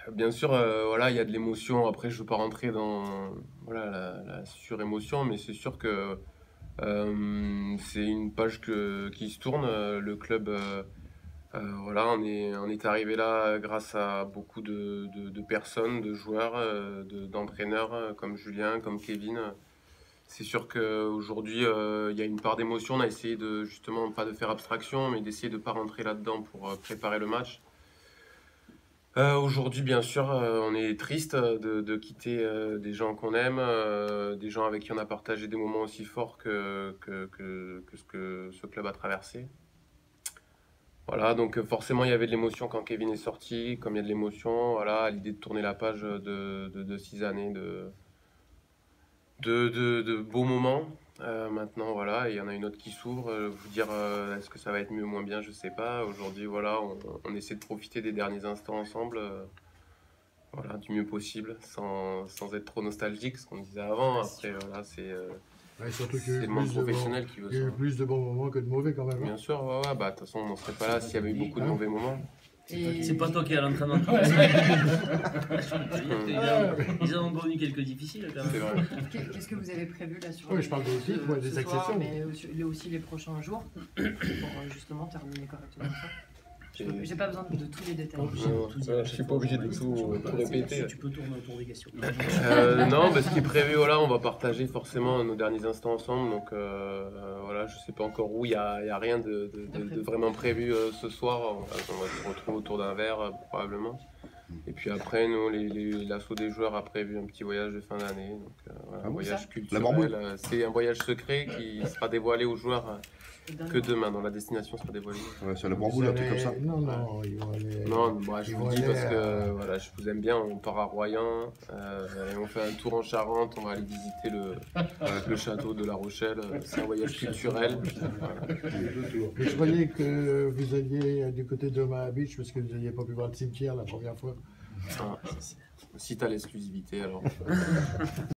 Bien sûr, voilà, il y a de l'émotion. Après, je ne veux pas rentrer dans voilà, la surémotion, mais c'est sûr que c'est une page qui se tourne. Le club, voilà, on est arrivé là grâce à beaucoup de personnes, de joueurs, d'entraîneurs comme Julien, comme Kevin. C'est sûr qu'aujourd'hui, il y a une part d'émotion. On a essayé de justement pas de faire abstraction, mais d'essayer de ne pas rentrer là-dedans pour préparer le match. Aujourd'hui, bien sûr, on est triste de quitter des gens qu'on aime, des gens avec qui on a partagé des moments aussi forts que ce que ce club a traversé. Voilà, donc forcément, il y avait de l'émotion quand Kevin est sorti, comme il y a de l'émotion, voilà, à l'idée de tourner la page de 6 années de beaux moments. Maintenant, voilà, il y en a une autre qui s'ouvre. Vous dire, est-ce que ça va être mieux ou moins bien, je sais pas. Aujourd'hui, voilà, on essaie de profiter des derniers instants ensemble. Voilà, du mieux possible, sans être trop nostalgique, ce qu'on disait avant. Après, voilà, Ouais, surtout qu'il y a c'est eu le monde plus de professionnel qui veut il y a ça. eu plus de bons moments que de mauvais quand même, hein. Bien sûr, ouais, ouais, bah, de toute façon, on n'en serait pas là s'il y avait eu beaucoup de mauvais moments. C'est pas toi qui es à l'entraînement. Ils en ont connu quelques difficiles quand C'est même. vrai. Qu'est-ce que vous avez prévu là sur Oui, je parle des équipes, ouais, des ce soir, accessions. mais aussi les prochains jours pour justement terminer correctement ça. J'ai pas besoin de tous les détails. Je suis pas obligé de tout répéter. Tu peux tourner autour des questions. Non, mais ce qui est prévu, voilà, on va partager forcément nos derniers instants ensemble. Donc voilà, je sais pas encore où, il y a rien de vraiment prévu ce soir. On va se retrouver autour d'un verre probablement. Et puis après, nous, l'assaut des joueurs a prévu un petit voyage de fin d'année. Donc voilà, un voyage culturel. C'est un voyage secret qui sera dévoilé aux joueurs que demain. Dans la destination sera dévoilée. Ouais, sur la bamboule, un truc comme ça. Non, non, ils vont aller. Non, bah, je ils vous vont le dis aller parce que voilà, je vous aime bien. On part à Royan, et on fait un tour en Charente. On va aller visiter le château de La Rochelle. C'est un voyage culturel. Voilà. Mais je croyais que vous alliez du côté de Omaha Beach parce que vous n'aviez pas pu voir le cimetière la première fois. Ah, si t'as l'exclusivité, alors.